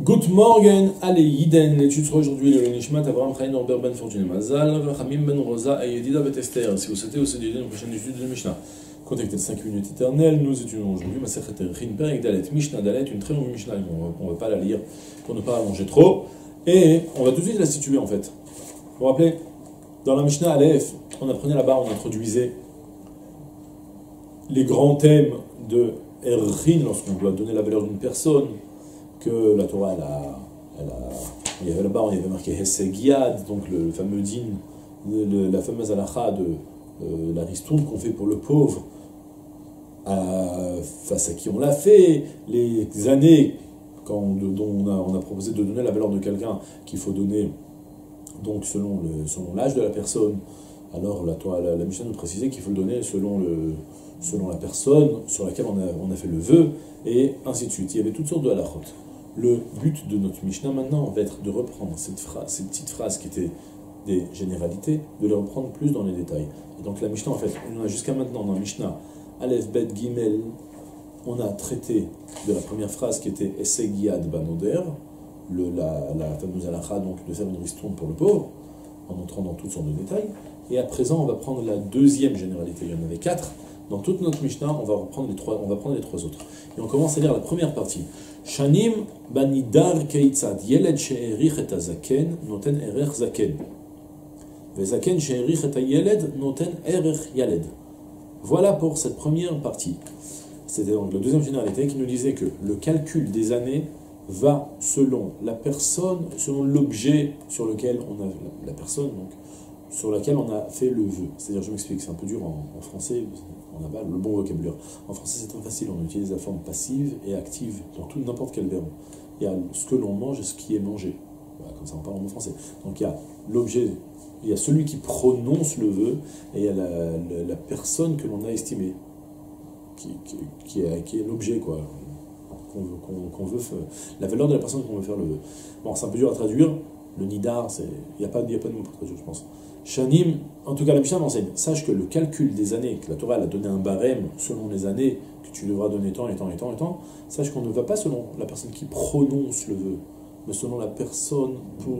Good morning, allez, Yiden, l'étude sera aujourd'hui le Nishmat, Abraham Chaim Norbert Ben Fortuné Mazal, Rachamim Ben Rosa et Yedida Bet Esther. Si vous souhaitez aussi une prochaine étude de Mishnah, contactez le 5 minutes éternelles. Nous étudions aujourd'hui Masechet Erchin Perek Dalet, Mishnah Dalet, une très longue Mishnah, on ne va pas la lire pour ne pas allonger trop, et on va tout de suite la situer en fait. Vous vous rappelez, dans la Mishnah Aleph, on apprenait là-bas, on introduisait les grands thèmes de Erchin, lorsqu'on doit donner la valeur d'une personne, que la Torah, il y avait là-bas, il y avait marqué Hessegiad, donc le fameux din, la fameuse halakha de la ristourne qu'on fait pour le pauvre, face à qui on l'a fait, les années dont on a proposé de donner la valeur de quelqu'un, qu'il faut donner donc selon l'âge de la personne. Alors la Mishnah nous précisait qu'il faut le donner selon la personne sur laquelle on a fait le vœu, et ainsi de suite. Il y avait toutes sortes de halakhot. Le but de notre Mishnah maintenant va être de reprendre ces petites phrases qui étaient des généralités, de les reprendre plus dans les détails. Et donc la Mishnah, en fait, on a jusqu'à maintenant dans la Mishnah, Aleph, Bet, Gimel, on a traité de la première phrase qui était Essegiad Banoder, la fameuse halakha, donc de faire une ristourne pour le pauvre, en entrant dans toutes sortes de détails. Et à présent, on va prendre la deuxième généralité. Il y en avait 4. Dans toute notre Mishnah, on va prendre les trois autres. Et on commence à lire la première partie. Shanim banidar keitzad yeled she'erich et hazaken noten erech zaken. Vezaken she'erich et hayeled noten erech yaled. Voilà pour cette première partie. C'était donc la deuxième généralité qui nous disait que le calcul des années va selon la personne, selon l'objet sur lequel on a la personne, donc sur laquelle on a fait le vœu. C'est-à-dire, je m'explique, c'est un peu dur en français, on n'a pas le bon vocabulaire. En français, c'est très facile, on utilise la forme passive et active dans n'importe quel verbe. Il y a ce que l'on mange et ce qui est mangé. Voilà, comme ça, on parle en français. Donc, il y a l'objet, il y a celui qui prononce le vœu, et il y a la personne que l'on a estimée, qui est l'objet, quoi, qu'on veut faire, la valeur de la personne qu'on veut faire le vœu. Bon, c'est un peu dur à traduire. Le nidar, il n'y a pas de mot pour traduire, je pense. Shanim, en tout cas la Mishnah m'enseigne, sache que le calcul des années, que la Torah elle a donné un barème selon les années que tu devras donner tant et tant et tant et tant, sache qu'on ne va pas selon la personne qui prononce le vœu, mais selon la personne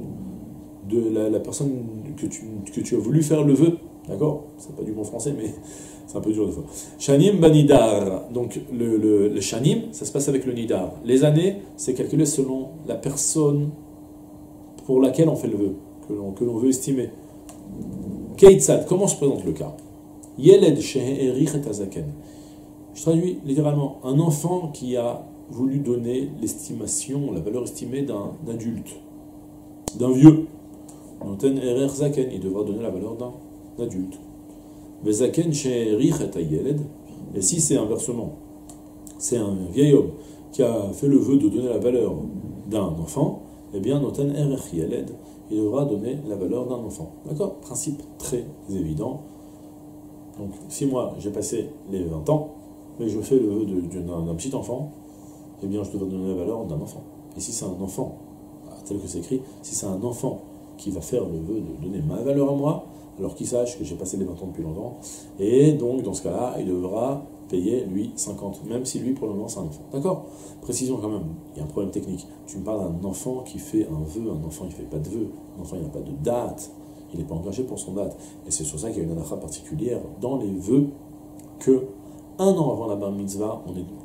la personne que tu as voulu faire le vœu, d'accord? C'est pas du bon français, mais c'est un peu dur des fois. Shanim banidar, donc le shanim, ça se passe avec le nidar. Les années, c'est calculé selon la personne pour laquelle on fait le vœu, que l'on veut estimer. Keitzad, comment se présente le cas? Yeled she'erich et hazaken. Je traduis littéralement, un enfant qui a voulu donner l'estimation, la valeur estimée d'un adulte, d'un vieux. Noten erech zaken, il devra donner la valeur d'un adulte. Vezaken she'erich et hayeled. Et si c'est inversement, c'est un vieil homme qui a fait le vœu de donner la valeur d'un enfant, eh bien, noten erech yeled, il devra donner la valeur d'un enfant. D'accord? Principe très évident. Donc, si moi, j'ai passé les 20 ans, mais je fais le vœu d'un petit enfant, eh bien, je devrais donner la valeur d'un enfant. Et si c'est un enfant, tel que c'est écrit, si c'est un enfant qui va faire le vœu de donner ma valeur à moi, alors qu'il sache que j'ai passé les 20 ans depuis longtemps, et donc, dans ce cas-là, il devra payer, lui, 50, même si lui, pour le moment, c'est un enfant. D'accord? Précision quand même, il y a un problème technique. Tu me parles d'un enfant qui fait un vœu, un enfant, il ne fait pas de vœu, un enfant, il n'a pas de date, il n'est pas engagé pour son date. Et c'est sur ça qu'il y a une halakha particulière dans les vœux, que un an avant la bar mitzvah,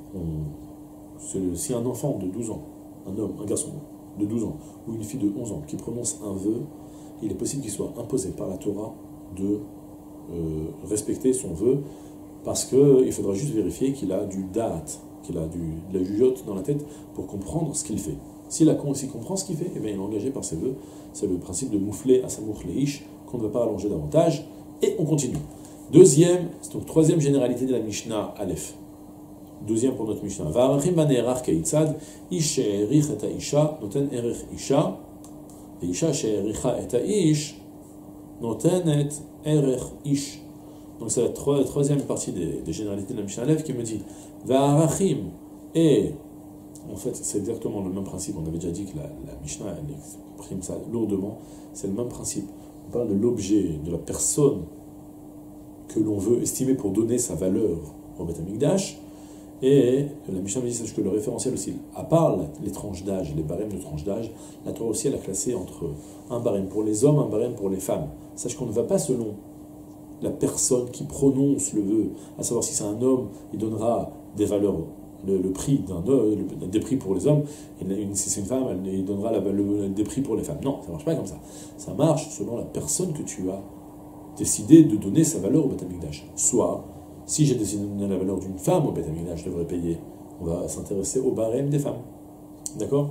si un enfant de 12 ans, un homme, un garçon de 12 ans, ou une fille de 11 ans, qui prononce un vœu, il est possible qu'il soit imposé par la Torah de respecter son vœu, parce qu'il faudra juste vérifier qu'il a du date, qu'il a de la jugeote dans la tête pour comprendre ce qu'il fait. S'il comprend ce qu'il fait, eh bien, il est engagé par ses vœux. C'est le principe de moufler à samour leish, qu'on ne va pas allonger davantage. Et on continue. Donc troisième généralité de la Mishnah Aleph. Deuxième pour notre Mishnah. Va'arachim bane'erach keitzad, ish she'erich et ha'isha, noten erech isha, ve'isha she'ericha et ha'ish, notenet erech ish. Donc c'est la troisième partie des généralités de la Mishnah Aleph qui me dit Va'arachim, et en fait c'est exactement le même principe. On avait déjà dit que la Mishnah elle exprime ça lourdement. C'est le même principe. On parle de l'objet, de la personne que l'on veut estimer pour donner sa valeur au Beth Amikdash, Et la Mishnah me dit, sache que le référentiel aussi, à part les tranches d'âge, les barèmes de tranches d'âge, la Torah aussi elle a classé entre un barème pour les hommes, un barème pour les femmes. Sache qu'on ne va pas selon la personne qui prononce le vœu, à savoir si c'est un homme, il donnera des valeurs, le prix d'un homme, des prix pour les hommes, et si c'est une femme, il donnera des prix pour les femmes. Non, ça ne marche pas comme ça. Ça marche selon la personne que tu as décidé de donner sa valeur au Beth Amikdash. Soit, si j'ai décidé de donner la valeur d'une femme au Beth Amikdash, je devrais payer. On va s'intéresser au barème des femmes. D'accord?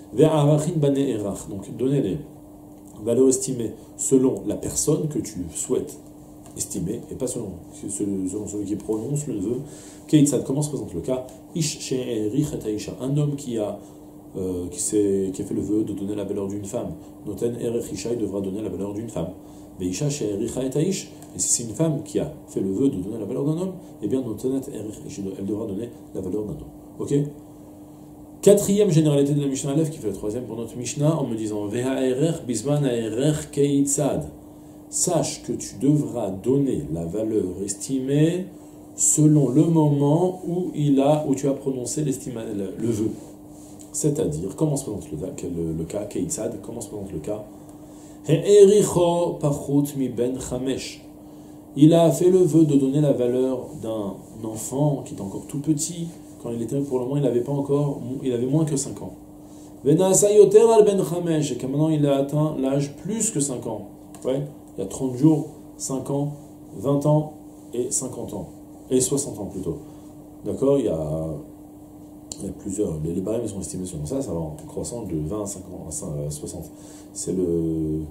Donc, donner les valeurs estimées selon la personne que tu souhaites estimer, et pas selon celui qui prononce le vœu. Keitzad, comment se présente le cas? Un homme qui a fait le vœu de donner la valeur d'une femme. Noten erech isha, il devra donner la valeur d'une femme. Veisha she'ericha et aish, et si c'est une femme qui a fait le vœu de donner la valeur d'un homme, eh bien notenet erech, elle devra donner la valeur d'un homme. Ok? Quatrième généralité de la Mishnah Aleph, qui fait la troisième pour notre Mishnah, en me disant Veha erech bisman erech keitzad. Sache que tu devras donner la valeur estimée selon le moment où tu as prononcé le vœu. C'est-à-dire, comment se présente le cas Keitzad, comment se présente le cas He'ericho pachut mi ben chamesh. Il a fait le vœu de donner la valeur d'un enfant qui est encore tout petit. Quand il était, pour le moment, il avait moins que 5 ans. Venasa yoter al ben chamesh, et que maintenant il a atteint l'âge plus que 5 ans. Ouais. Il y a 30 jours, 5 ans, 20 ans et 50 ans. Et 60 ans plutôt. D'accord? Il y a plusieurs. Les barèmes sont estimés selon ça, ça va en croissant de 20 à 50, à 60. C'est le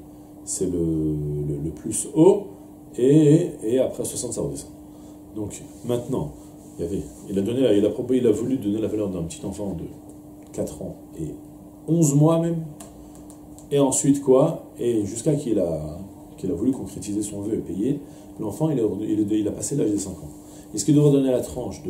plus haut, et après 60, ça redescend. Donc maintenant, il a voulu donner la valeur d'un petit enfant de 4 ans et 11 mois même. Et ensuite quoi? Et jusqu'à qu'il a voulu concrétiser son vœu et payer, l'enfant il a passé l'âge des 5 ans. Est-ce qu'il devra donner la tranche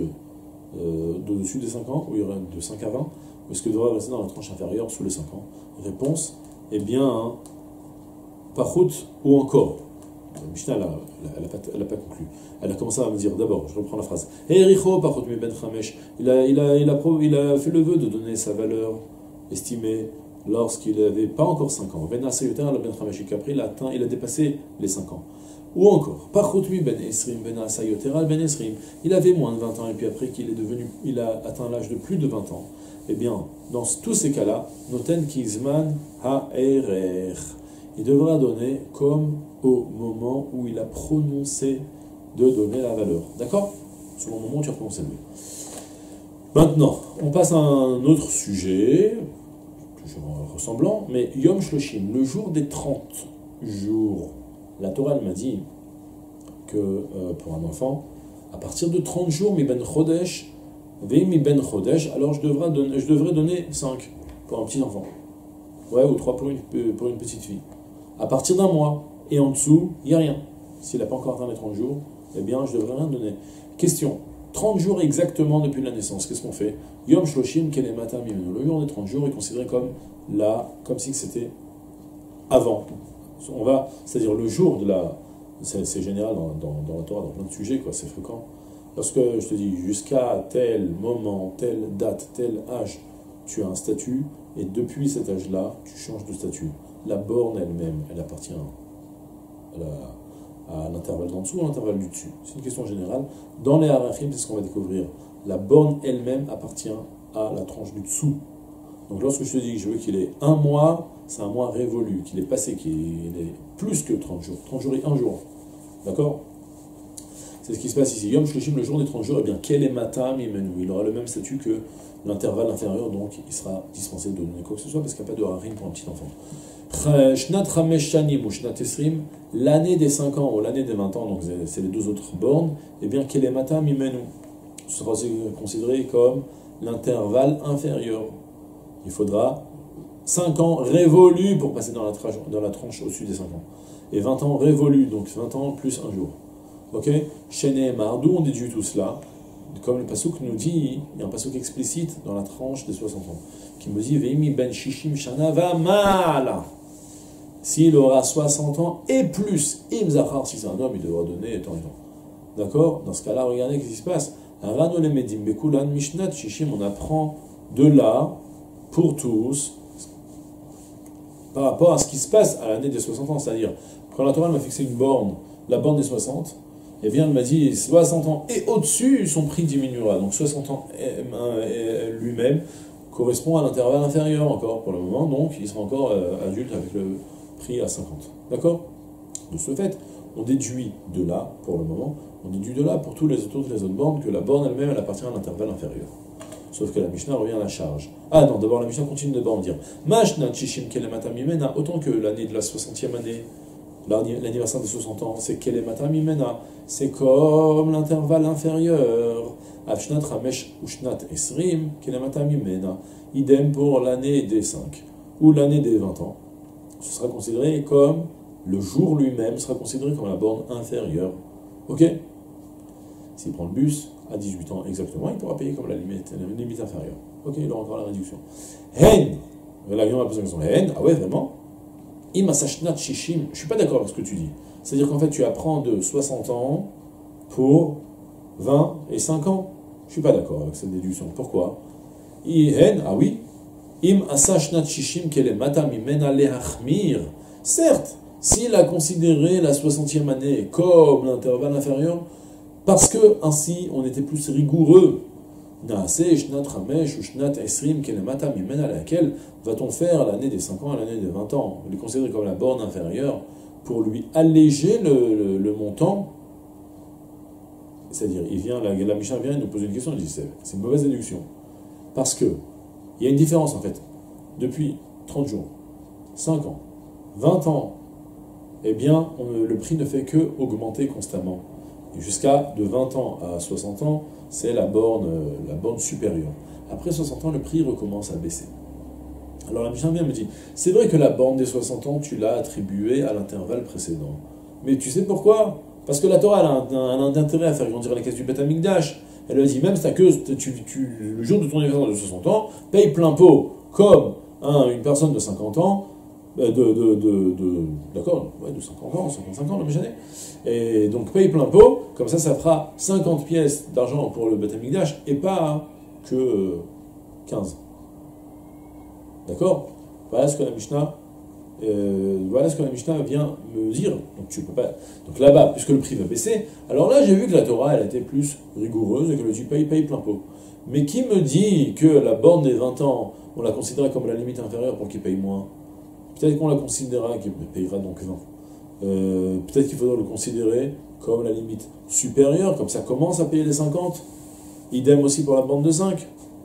de dessus des 5 ans, ou il y aura de 5 à 20, ou est-ce qu'il devra rester dans la tranche inférieure sous les 5 ans? Réponse, eh bien, Pachut ou encore. La Mishnah, elle n'a pas conclu. Elle a commencé à me dire, d'abord, je reprends la phrase, Ericho Pachut mi ben chamesh. Il a fait le vœu de donner sa valeur estimée lorsqu'il n'avait pas encore 5 ans. Ben Asayuter al ben chamesh, qu'après il a dépassé les 5 ans. Ou encore, Pachutmi ben Esrim ben Asayoter al ben Esrim, il avait moins de 20 ans, et puis après il a atteint l'âge de plus de 20 ans. Eh bien, dans tous ces cas-là, Noten Kizman Ha'erer, il devra donner comme au moment où il a prononcé de donner la valeur. D'accord? Selon le moment où tu as prononcé le mot. Maintenant, on passe à un autre sujet, toujours ressemblant, mais Yom Shloshim, le jour des 30 jours. La Torah elle m'a dit que pour un enfant, à partir de 30 jours, mi ben chodesh, mi ben chodesh, alors je devrais donner 5 pour un petit enfant. Ouais, ou 3 pour une petite fille. À partir d'un mois, et en dessous, il n'y a rien. S'il n'a pas encore atteint les 30 jours, eh bien, je devrais rien donner. Question, 30 jours exactement depuis la naissance, qu'est-ce qu'on fait? Yom Shloshim Kelemata Mimenu. Le jour des 30 jours est considéré comme si c'était avant. C'est-à-dire le jour de la... C'est général dans la Torah, dans plein de sujets, quoi, c'est fréquent. Lorsque je te dis jusqu'à tel moment, telle date, tel âge, tu as un statut, et depuis cet âge-là, tu changes de statut. La borne elle-même, elle appartient à l'intervalle d'en dessous ou à l'intervalle du dessus. C'est une question générale. Dans les Harachim, c'est ce qu'on va découvrir. La borne elle-même appartient à la tranche du dessous. Donc lorsque je te dis que je veux qu'il ait un mois, c'est un mois révolu, qu'il est passé, qu'il est plus que 30 jours. 30 jours et 1 jour. D'accord? C'est ce qui se passe ici. Yom Shloshim, le jour des 30 jours, eh bien, quel est Matam Imenu? Il aura le même statut que l'intervalle inférieur, donc il sera dispensé de donner quoi que ce soit, parce qu'il n'y a pas de harim pour un petit enfant. Shnat Chamesh Shanim ou Shnat Esrim, l'année des 5 ans ou l'année des 20 ans, donc c'est les deux autres bornes, eh bien, quel est Matam Imenu? Ce sera considéré comme l'intervalle inférieur. Il faudra 5 ans révolus pour passer dans la tranche au-dessus des 5 ans. Et 20 ans révolus, donc 20 ans plus 1 jour. Ok? Sheneemar, d'où on déduit tout cela? Comme le passouk nous dit, il y a un passouk explicite dans la tranche des 60 ans, qui me dit Veimi ben shishim shana va mala. S'il aura 60 ans et plus, im zachar, si c'est un homme, il devra donner tant et tant. D'accord? Dans ce cas-là, regardez ce qui se passe. Arano le Medim Bekulan Mishnat Shishim, on apprend de là, pour tous, par rapport à ce qui se passe à l'année des 60 ans. C'est-à-dire, quand la Torah m'a fixé une borne, la borne des 60, eh bien, elle m'a dit 60 ans et au-dessus, son prix diminuera. Donc 60 ans lui-même correspond à l'intervalle inférieur encore pour le moment, donc il sera encore adulte avec le prix à 50. D'accord? De ce fait, on déduit de là, pour le moment, on déduit de là pour toutes les autres bornes que la borne elle-même, elle appartient à l'intervalle inférieur. Sauf que la Mishnah revient à la charge. Ah non, d'abord la Mishnah continue de borne dire Mashna Chishim Kelemata Mimena, autant que l'année de la 60e année, l'anniversaire des 60 ans, c'est Kelemata Mimena, c'est comme l'intervalle inférieur. Avshnat Ramesh Ushnat Esrim Kelemata Mimena. Idem pour l'année des 5 ou l'année des 20 ans. Ce sera considéré comme le jour lui-même, sera considéré comme la borne inférieure. Ok? S'il prend le bus à 18 ans exactement, il pourra payer comme la limite inférieure. Ok, il aura encore la réduction. Hen, la question va poser la question. Hen, ah ouais, vraiment? Imasashnat Shishim, je suis pas d'accord avec ce que tu dis. C'est-à-dire qu'en fait, tu apprends de 60 ans pour 20 et 5 ans. Je suis pas d'accord avec cette déduction. Pourquoi? Hen, ah oui. Im asashnat shishim kelemata mimena lehachmir. Certes, s'il a considéré la 60e année comme l'intervalle inférieur, parce que ainsi on était plus rigoureux. Naase shnat ramesh ou shnat esrim kelemata mimena, laquelle va-t-on faire l'année des 5 ans et l'année des 20 ans? On les considérer comme la borne inférieure pour lui alléger le montant. C'est-à-dire, la Mishnah vient et nous pose une question, il dit c'est une mauvaise déduction. Parce que il y a une différence en fait. Depuis 30 jours, 5 ans, 20 ans, eh bien, le prix ne fait que augmenter constamment. Et jusqu'à de 20 ans à 60 ans, c'est la borne supérieure. Après 60 ans, le prix recommence à baisser. Alors la Mishnah me dit, c'est vrai que la borne des 60 ans, tu l'as attribuée à l'intervalle précédent. Mais tu sais pourquoi? Parce que la Torah elle a un intérêt à faire grandir la caisse du Beth Amikdash. Elle a dit, même si le jour de ton anniversaire de 60 ans, paye plein pot, comme une personne de 50 ans, d'accord, ouais, de 50 ans, 55 ans, la même année. Et donc paye plein pot, comme ça fera 50 pièces d'argent pour le Beth Amikdash, et pas que 15. D'accord? Voilà ce que la Mishnah vient me dire. Donc tu peux pas. Donc là-bas, puisque le prix va baisser, alors là j'ai vu que la Torah elle était plus rigoureuse et que le dit paye plein pot. Mais qui me dit que la borne des 20 ans, on la considérait comme la limite inférieure pour qu'il paye moins? Peut-être qu'on la considérera qu'il payera donc 20. Peut-être qu'il faudra le considérer comme la limite supérieure, comme ça commence à payer les 50. Idem aussi pour la borne de 5.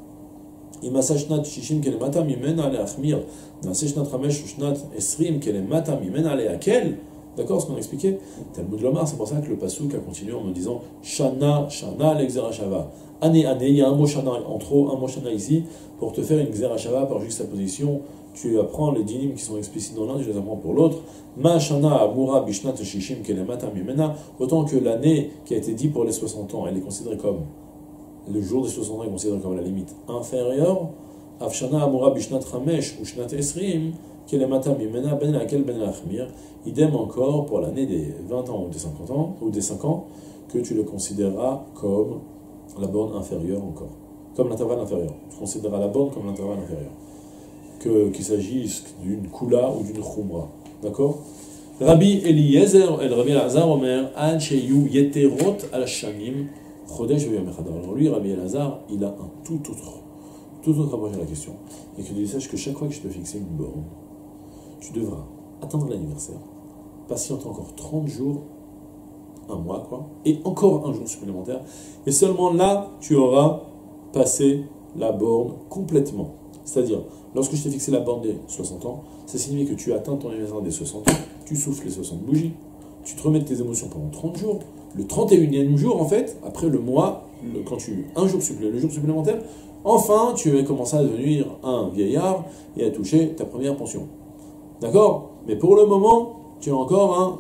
Imasashnat shishim kelemata mimena leachmir. Naseshnat ramesh ushnat esrim kelemata mimena leakel. D'accord, ce qu'on a expliqué? Talmud Lomar, c'est pour ça que le Passouk a continué en me disant Shana, Shana, l'exerashava. Année, il y a un mot Shana en trop, un mot Shana ici, pour te faire une exerashava par juxtaposition. Tu apprends les dynimes qui sont explicites dans l'un, tu les apprends pour l'autre. Ma Shana Amura Bishnat Shishim Kelemata Mimena. Autant que l'année qui a été dit pour les 60 ans, elle est considérée comme le jour des 60 ans est considéré comme la limite inférieure. Afshana Amura Bishnat Ramesh ou Shnat Esrim Kelemata Mimena Ben Lakel Ben Lachmir. Idem encore pour l'année des 20 ans ou des 50 ans, ou des 5 ans, que tu le considéreras comme la borne inférieure encore. Comme l'intervalle inférieur. Tu considéreras la borne comme l'intervalle inférieur. Qu'il s'agisse d'une Kula ou d'une Khumra. D'accord? Rabbi Eliezer, Rabbi Elazar, Omer, An Sheyu Yeterot al Shanim, Chodesh Veyom Echad. Alors lui, Rabbi Elazar, il a un tout autre approche à la question. Et que tu saches que chaque fois que je te fixer une borne, tu devras attendre l'anniversaire, patienter encore 30 jours, un mois quoi, et encore un jour supplémentaire, et seulement là, tu auras passé la borne complètement. C'est-à-dire, lorsque je t'ai fixé la borne des 60 ans, ça signifie que tu as atteint ton anniversaire des 60 ans, tu souffles les 60 bougies, tu te remets de tes émotions pendant 30 jours, le 31e jour, en fait, après le mois, le jour supplémentaire, enfin, tu vas commencer à devenir un vieillard et à toucher ta première pension. D'accord? Mais pour le moment, tu es encore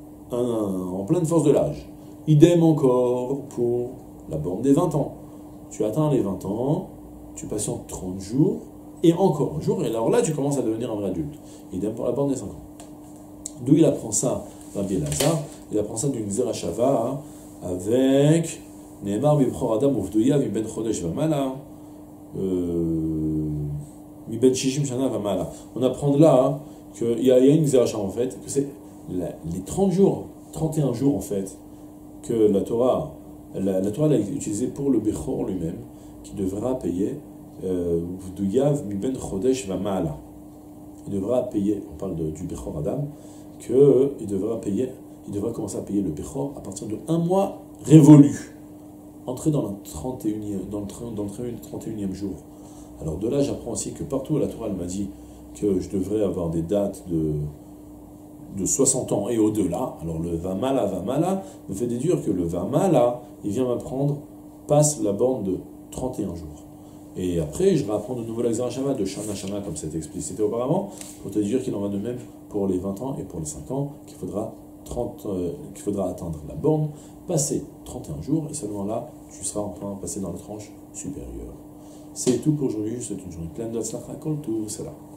en pleine force de l'âge. Idem encore pour la borne des 20 ans. Tu atteins les 20 ans, tu patientes 30 jours, et encore un jour, et alors là, tu commences à devenir un vrai adulte. Idem pour la borne des 5 ans. D'où il apprend ça, Rabbi Elazar? Il apprend ça d'une Zerachava avec Ne'emar bibchor adam uvduya miben chodesh vamala, miben shishim shana vamala. On apprend de là hein, qu'il y a une xéracha en fait, que c'est les 30 jours, 31 jours en fait, que la Torah l'a utilisé pour le Bechor lui-même, qui devra payer V'duyav miben chodesh vamala. Il devra payer, on parle du Bechor Adam, qu'il devra commencer à payer le Bechor à partir de 1 mois révolu, entrer dans le 31e jour. Alors de là, j'apprends aussi que partout la Torah m'a dit que je devrais avoir des dates de 60 ans et au-delà. Alors le Vamala me fait déduire que le Vamala, il vient m'apprendre, passe la borne de 31 jours. Et après, je vais apprendre de nouveau la Xerashama de Shana Shana, comme c'était explicité auparavant, pour te dire qu'il en va de même pour les 20 ans et pour les 5 ans, qu'il faudra atteindre la borne, passer 31 jours, et seulement là, tu seras enfin passé dans la tranche supérieure. C'est tout pour aujourd'hui, je vous souhaite une journée pleine de tzlacha, kol tuv, salam.